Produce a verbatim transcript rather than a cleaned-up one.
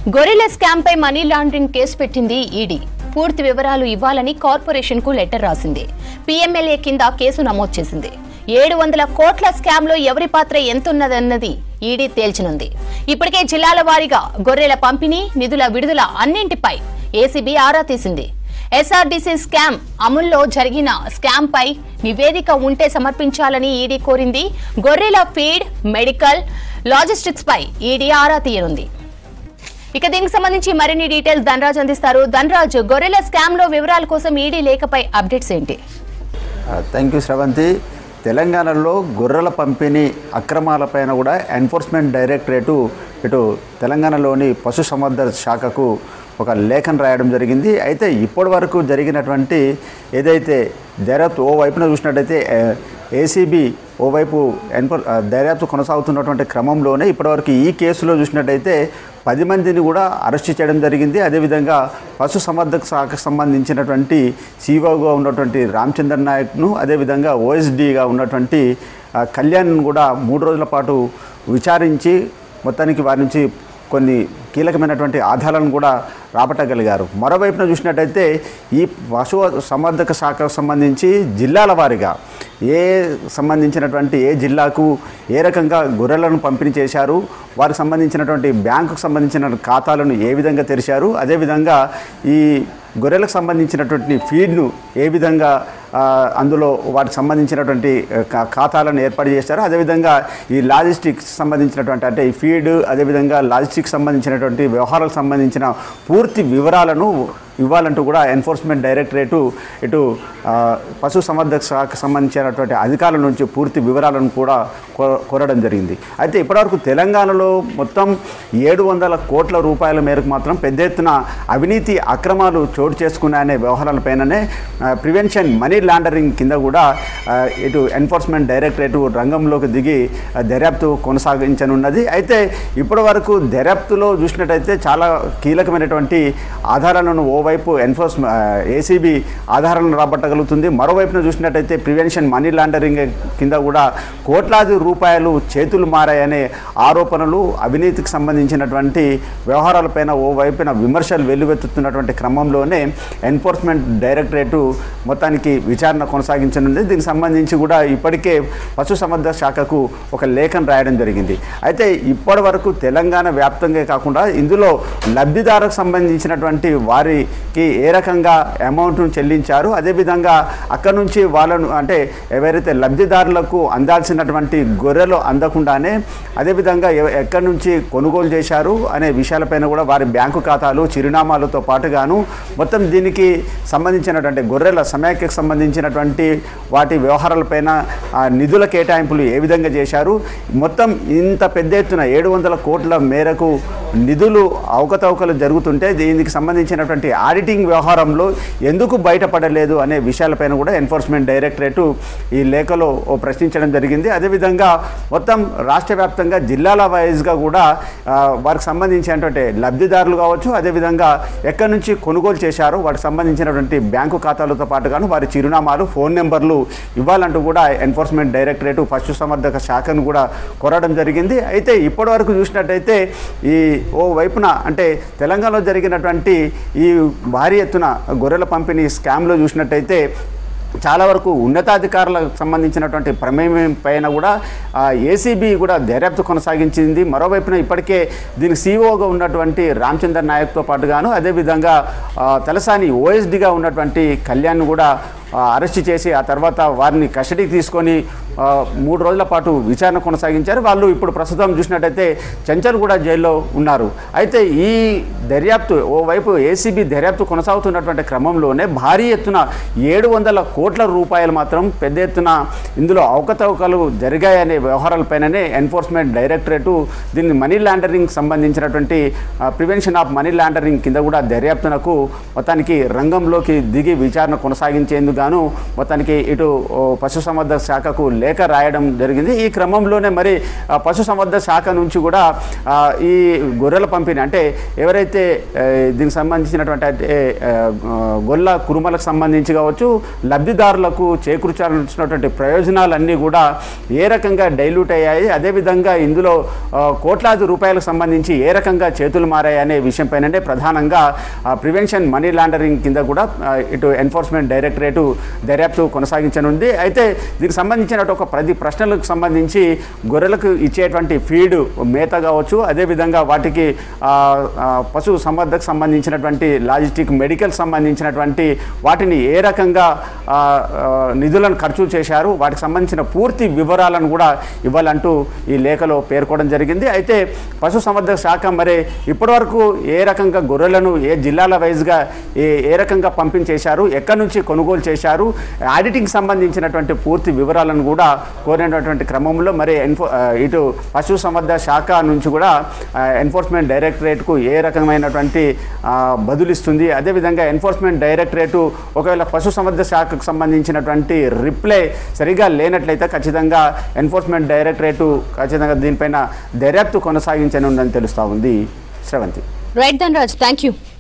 Gorilla scam పై money laundering case పెట్టింది ED. పూర్తి వివరాలు ఇవ్వాలని కార్పొరేషన్ కు లెటర్ రాసింది. పీఎంఎల్ఏ కింద కేసు నమోదు చేసింది. ఏడు వందల కోట్ల స్కామ్ లో ఎవరి పాత్ర ఎంతున్నదన్నది ఈడీ తేల్చనుంది. ఇప్పటికే జిల్లాల వారీగా గొర్రెల పంపిణీ, నిధుల విడుదల అన్నింటిపై ఏసీబీ ఆరా తీసింది. ఎస్ఆర్డీసీ స్కామ్ అమల్లో జరిగిన స్కామ్ పై నివేదిక ఉంటే సమర్పించాలని ఈడీ కోరింది. గొర్రెల ఫీడ్, మెడికల్, లాజిస్టిక్స్ పై ఈడీ ఆరా తీయనుంది. ఇక దీనికి సంబంధించి మరిన్ని డీటెయిల్స్ ధనరాజ్ అందిస్తారు. ధనరాజ్, గొర్రెల స్కామ్ లో వివరాల కోసం ఈడీ లేఖపై అప్డేట్స్ ఏంటి? Thank you Sravanthi. తెలంగాణలో గొర్రెల పంపిణీ అక్రమాలపైన కూడా ఎన్ఫోర్స్మెంట్ డైరెక్టరేటు ఇటు తెలంగాణలోని పశుసంవర్ధక శాఖకు ఒక లేఖను రాయడం జరిగింది. అయితే ఇప్పటి వరకు జరిగినటువంటి ఏదైతే దర్యాప్తు ఓవైపున చూసినట్టయితే ఏసీబీ ఓవైపు ఎన్ఫోర్ దర్యాప్తు కొనసాగుతున్నటువంటి క్రమంలోనే ఇప్పటివరకు ఈ కేసులో చూసినట్టయితే పది మందిని కూడా అరెస్ట్ చేయడం జరిగింది. అదేవిధంగా పశుసంవర్ధక శాఖకు సంబంధించినటువంటి సీఓగా ఉన్నటువంటి రామచంద్ర నాయక్ను, అదేవిధంగా ఓఎస్డీగా ఉన్నటువంటి కళ్యాణ్ను కూడా మూడు రోజుల పాటు విచారించి మొత్తానికి వారి నుంచి కొన్ని కీలకమైనటువంటి ఆధారాలను కూడా రాబట్టగలిగారు. మరోవైపున చూసినట్టయితే ఈ పశు సంవర్ధక శాఖకు సంబంధించి జిల్లాల వారీగా ఏ సంబంధించినటువంటి ఏ జిల్లాకు ఏ రకంగా గొర్రెలను పంపిణీ చేశారు, వారికి సంబంధించినటువంటి బ్యాంకుకు సంబంధించిన ఖాతాలను ఏ విధంగా తెరిచారు, అదేవిధంగా ఈ గొర్రెలకు సంబంధించినటువంటి ఫీడ్ను ఏ విధంగా అందులో వాటికి సంబంధించినటువంటి ఖాతాలను ఏర్పాటు చేశారు, అదేవిధంగా ఈ లాజిస్టిక్స్ సంబంధించినటువంటి అంటే ఈ ఫీడ్ అదేవిధంగా లాజిస్టిక్స్ సంబంధించినటువంటి వ్యవహారాలకు సంబంధించిన పూర్తి వివరాలను ఇవ్వాలంటూ కూడా ఎన్ఫోర్స్మెంట్ డైరెక్టరేటు ఇటు పశు సంవర్ధక శాఖకు సంబంధించినటువంటి అధికారుల నుంచి పూర్తి వివరాలను కూడా కోరడం జరిగింది. అయితే ఇప్పటివరకు తెలంగాణలో మొత్తం ఏడు వందల కోట్ల రూపాయల మేరకు మాత్రం పెద్ద ఎత్తున అవినీతి అక్రమాలు చోటు చేసుకున్నాయనే వ్యవహారాలపైననే ప్రివెన్షన్ మనీ లాండరింగ్ కింద కూడా ఇటు ఎన్ఫోర్స్మెంట్ డైరెక్టరేటు రంగంలోకి దిగి దర్యాప్తు కొనసాగించనున్నది. అయితే ఇప్పటి వరకు దర్యాప్తులో చూసినట్టయితే చాలా కీలకమైనటువంటి ఆధారాలను ఓవైపు ఎన్ఫోర్స్మెంట్ ఏసీబీ ఆధారాలను రాబట్టగలుగుతుంది. మరోవైపున చూసినట్టయితే ప్రివెన్షన్ మనీ లాండరింగ్ కింద కూడా కోట్లాది రూపాయలు చేతులు మారాయనే ఆరోపణలు, అవినీతికి సంబంధించినటువంటి వ్యవహారాలపైన ఓవైపున విమర్శలు వెల్లువెత్తుతున్నటువంటి క్రమంలోనే ఎన్ఫోర్స్మెంట్ డైరెక్టరేటు మొత్తానికి విచారణ కొనసాగించనుంది. దీనికి సంబంధించి కూడా ఇప్పటికే పశుసంవర్ధక శాఖకు ఒక లేఖను రాయడం జరిగింది. అయితే ఇప్పటి వరకు తెలంగాణ వ్యాప్తంగా కాకుండా ఇందులో లబ్ధిదారులకు సంబంధించినటువంటి వారికి ఏ రకంగా అమౌంట్ను చెల్లించారు, అదేవిధంగా అక్కడ నుంచి వాళ్ళను అంటే ఎవరైతే లబ్ధిదారులకు అందాల్సినటువంటి గొర్రెలు అందకుండానే అదేవిధంగా ఎక్కడి నుంచి కొనుగోలు చేశారు అనే విషయాలపైన కూడా వారి బ్యాంకు ఖాతాలు, చిరునామాలతో పాటుగాను మొత్తం దీనికి సంబంధించినటువంటి గొర్రెల సమాఖ్యకు సంబంధించినటువంటి వాటి వ్యవహారాలపైన నిధుల కేటాయింపులు ఏ విధంగా చేశారు, మొత్తం ఇంత పెద్ద ఎత్తున ఏడు వందల కోట్ల మేరకు నిధులు అవకతవకలు జరుగుతుంటే దీనికి సంబంధించినటువంటి ఆడిటింగ్ వ్యవహారంలో ఎందుకు బయటపడలేదు అనే విషయాలపైన కూడా ఎన్ఫోర్స్మెంట్ డైరెక్టరేటు ఈ లేఖలో ప్రశ్నించడం జరిగింది. అదేవిధంగా మొత్తం రాష్ట్ర వ్యాప్తంగా జిల్లాల వైజ్గా కూడా వారికి సంబంధించినటువంటి లబ్ధిదారులు కావచ్చు, అదేవిధంగా ఎక్కడి నుంచి కొనుగోలు చేశారో వాటికి సంబంధించినటువంటి బ్యాంకు ఖాతాలతో పాటుగాను వారి చిరునామాలు, ఫోన్ నెంబర్లు ఇవ్వాలంటూ కూడా ఎన్ఫోర్స్మెంట్ డైరెక్టరేటు పశుసంవర్ధక శాఖను కూడా కోరడం జరిగింది. అయితే ఇప్పటి వరకు చూసినట్టయితే ఈ ఓ వైపున అంటే తెలంగాణలో జరిగినటువంటి ఈ భారీ ఎత్తున గొర్రెల పంపిణీ స్కామ్లో చూసినట్టయితే చాలా వరకు ఉన్నతాధికారులకు సంబంధించినటువంటి ప్రమేయం పైన కూడా ఏసీబీ కూడా దర్యాప్తు కొనసాగించింది. మరోవైపున ఇప్పటికే దీనికి సీఈఓగా ఉన్నటువంటి రామచంద్ర నాయక్తో పాటుగాను అదేవిధంగా తలసాని ఓఎస్డీగా ఉన్నటువంటి కళ్యాణ్ కూడా అరెస్ట్ చేసి ఆ తర్వాత వారిని కస్టడీకి తీసుకొని మూడు రోజుల పాటు విచారణ కొనసాగించారు. వాళ్ళు ఇప్పుడు ప్రస్తుతం చూసినట్టయితే చెంచల్గూడ జైల్లో ఉన్నారు. అయితే ఈ దర్యాప్తు ఓవైపు ఏసీబీ దర్యాప్తు కొనసాగుతున్నటువంటి క్రమంలోనే భారీ ఎత్తున ఏడు వందల కోట్ల రూపాయలు మాత్రం పెద్ద ఎత్తున ఇందులో అవకతవకలు జరిగాయనే వ్యవహారాలపైననే ఎన్ఫోర్స్మెంట్ డైరెక్టరేటు దీన్ని మనీ లాండరింగ్ సంబంధించినటువంటి ప్రివెన్షన్ ఆఫ్ మనీ లాండరింగ్ కింద కూడా దర్యాప్తునకు మొత్తానికి రంగంలోకి దిగి విచారణ కొనసాగించేందుకు గాను మొత్తానికి ఇటు పశుసంవర్ధక శాఖకు లేఖ రాయడం జరిగింది. ఈ క్రమంలోనే మరి పశుసంవర్ధక శాఖ నుంచి కూడా ఈ గొర్రెల పంపిణీ అంటే ఎవరైతే దీనికి సంబంధించినటువంటి అంటే గొల్ల కురుమలకు సంబంధించి కావచ్చు లబ్ధిదారులకు చేకూర్చాల్సినటువంటి ప్రయోజనాలన్నీ కూడా ఏ రకంగా డైల్యూట్ అయ్యాయి, అదేవిధంగా ఇందులో కోట్లాది రూపాయలకు సంబంధించి ఏ రకంగా చేతులు మారాయి అనే విషయంపైనే ప్రధానంగా ప్రివెన్షన్ మనీ లాండరింగ్ కింద కూడా ఇటు ఎన్ఫోర్స్మెంట్ డైరెక్టరేటు దర్యాప్తు కొనసాగించనుంది. అయితే దీనికి సంబంధించిన ఒక ప్రతి ప్రశ్నలకు సంబంధించి గొర్రెలకు ఇచ్చేటువంటి ఫీడ్ మేత కావచ్చు, అదేవిధంగా వాటికి పశు సంవర్ధకు సంబంధించినటువంటి లాజిస్టిక్ మెడికల్ సంబంధించినటువంటి వాటిని ఏ రకంగా నిధులను ఖర్చు చేశారు వాటికి సంబంధించిన పూర్తి వివరాలను కూడా ఇవ్వాలంటూ ఈ లేఖలో పేర్కొనడం జరిగింది. అయితే పశు సంవర్ధక శాఖ మరి ఇప్పటివరకు ఏ రకంగా గొర్రెలను ఏ జిల్లాల వైజ్గా ఏ ఏ రకంగా పంపించేశారు, ఎక్కడి నుంచి కొనుగోలు చేశారు, ఆడిటింగ్ సంబంధించినటువంటి పూర్తి వివరాలను కూడా కోరినటువంటి క్రమంలో మరి ఎన్ఫో ఇటు పశు సంవర్ధక శాఖ నుంచి కూడా ఎన్ఫోర్స్మెంట్ డైరెక్టరేట్కు ఏ రకమైనటువంటి బదులిస్తుంది, అదేవిధంగా ఎన్ఫోర్స్మెంట్ డైరెక్టరేటు ఒకవేళ పశు సంవర్ధక శాఖకు సంబంధించినటువంటి రిప్లై సరిగా లేనట్లయితే ఖచ్చితంగా ఎన్ఫోర్స్మెంట్ డైరెక్టరేటు ఖచ్చితంగా దీనిపైన దర్యాప్తు కొనసాగించనుందని తెలుస్తూ ఉంది. Sravanthi. Right Dhanaraj, thank you.